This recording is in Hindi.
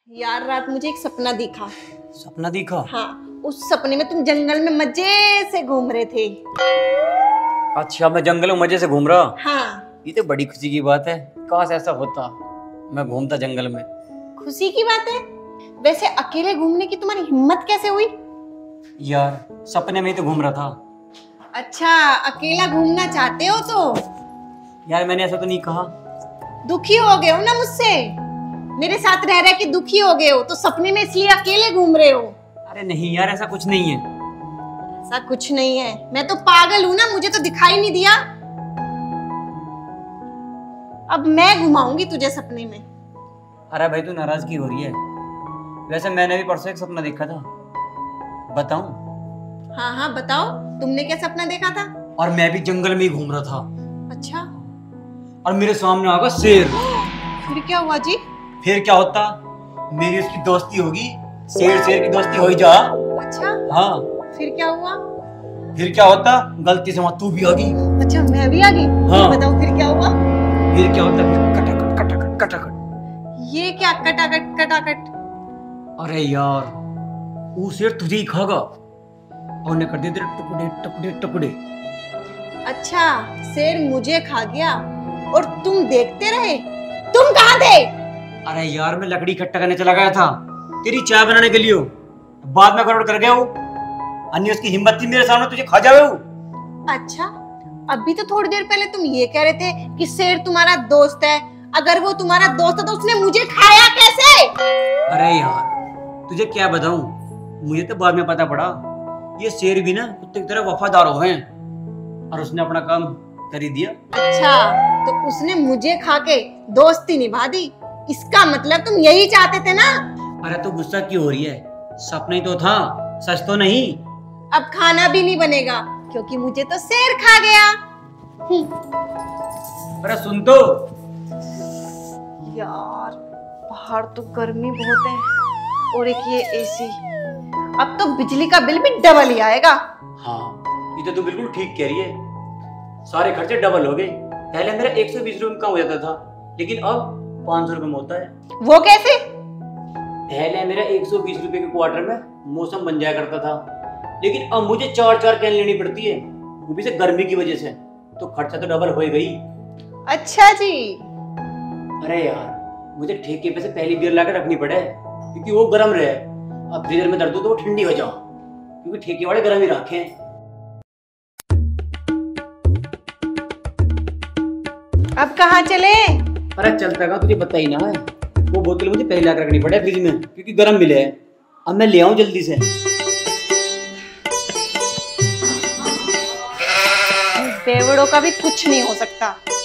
यार रात मुझे एक सपना दिखा। सपना दिखा? हाँ, उस सपने में तुम जंगल में मजे से घूम रहे थे। अच्छा, मैं जंगल में मजे से घूम रहा? हाँ। ये तो बड़ी खुशी की बात है। काश ऐसा होता, मैं घूमता जंगल में। खुशी की बात है? वैसे अकेले घूमने की तुम्हारी हिम्मत कैसे हुई? यार सपने में ही तो घूम रहा था। अच्छा, अकेला घूमना चाहते हो तो? यार मैंने ऐसा तो नहीं कहा। दुखी हो गए हो ना मुझसे? मेरे साथ रह रहे कि दुखी हो गए हो तो सपने में इसलिए अकेले घूम रहे हो? अरे नहीं यार, ऐसा कुछ नहीं है। ऐसा कुछ नहीं है? मैं तो पागल हूं ना, मुझे तो दिखाई नहीं दिया। अब मैं घुमाऊंगी तुझे सपने में। अरे भाई, तू नाराजगी हो रही है। वैसे मैंने भी परसों एक सपना देखा था, बताऊं? हाँ हाँ बताओ, तुमने क्या सपना देखा था? और मैं भी जंगल में ही घूम रहा था। अच्छा। और मेरे सामने आ गया शेर। फिर क्या हुआ जी? फिर क्या होता, मेरी उसकी दोस्ती होगी। शेर शेर की दोस्ती हो ही जा। अच्छा। हाँ। फिर क्या हुआ? फिर क्या होता, गलती से वहां तू भी आ गई। अच्छा, मैं भी आ गई? हाँ। बताओ फिर क्या हुआ? फिर क्या होता, फिर कटाकट कटाकट कटाकट। ये क्या कटाकट कटाकट? अरे यार, वो शेर तुझे ही खागा और उन्हें कर दिया तेरे टुकड़े टुकड़े टुकड़े। अच्छा, शेर मुझे खा गया और तुम देखते रहे? तुम कहाँ थे? अरे यार, मैं लकड़ी इकट्ठा करने चला गया था तेरी चाय बनाने के लिए। बाद में गड़बड़ कर गया वो। अन्य उसकी हिम्मत थी मेरे सामने तुझे खा जावे वो। अच्छा, अभी तो थोड़ी देर पहले तुम ये कह रहे थे कि शेर तुम्हारा दोस्त है। अगर वो तुम्हारा दोस्त है तो उसने मुझे खाया कैसे? अरे यार, तुझे क्या बताऊं, मुझे तो बाद में पता पड़ा ये शेर भी ना कुत्ते की तरह वफादार हो हैं और उसने अपना काम कर ही दिया। अच्छा, तो उसने मुझे खा के दोस्ती निभा दी। इसका मतलब तुम यही चाहते थे ना? अरे तो गुस्सा क्यों हो रही है? सपना ही तो था, सच तो नहीं। अब खाना भी नहीं बनेगा क्योंकि मुझे तो शेर खा गया। अरे सुन तो यार, बाहर तो गर्मी बहुत है और एक ये एसी। अब तो बिजली का बिल भी डबल ही आएगा। हाँ, ये तो तू बिल्कुल ठीक कह रही है। सारे खर्चे डबल हो गए। पहले मेरा 120 रुपए का हो जाता था, लेकिन अब 500 रुपए में होता है। वो कैसे? पहले मेरा 120 रुपए के क्वार्टर में मौसम बन जाया करता था, लेकिन अब मुझे 4-4 कैन लेनी पड़ती है, वो भी से गर्मी की वजह से। तो खर्चा तो डबल हो ही गई। अच्छा जी। अरे यार, मुझे ठेके पे से पहली बियर लाकर रखनी पड़े क्योंकि वो गर्म रहे। अब फ्रीजर में दर्द हो तो वो ठंडी हो जाओ, क्योंकि ठेके वाले गर्म ही रखे। अब कहाँ चले? अरे चलता का तुझे पता ही ना है, वो बोतल मुझे पहले लाकर रखनी पड़े फ्रिज में क्योंकि गर्म मिले है। अब मैं ले आऊं जल्दी से। बेवड़ों का भी कुछ नहीं हो सकता।